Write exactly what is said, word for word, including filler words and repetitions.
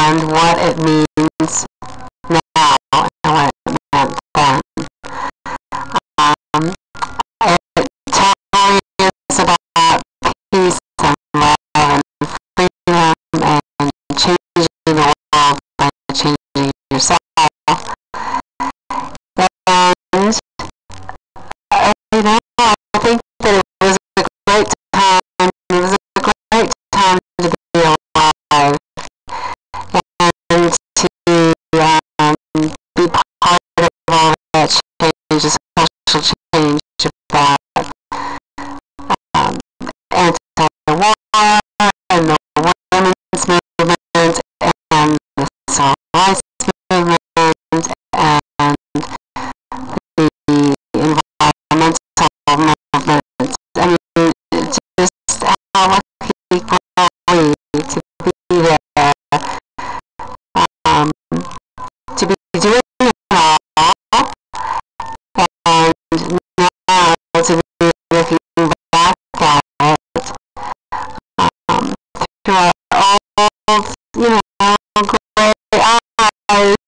and what it means now and what it meant then. Um, it tells us about peace and love and freedom and changing the world by changing yourself. And, uh, you know, I think that it was a great time, it was a great time to be alive and to um, be part of all that change, the social change about um, anti-war and the women's movement and the civil rights movement and the environmental movement. I mean, just how lucky were we to be there, um, to be doing it all, and now to be looking back at it um, through our old, you know, gray eyes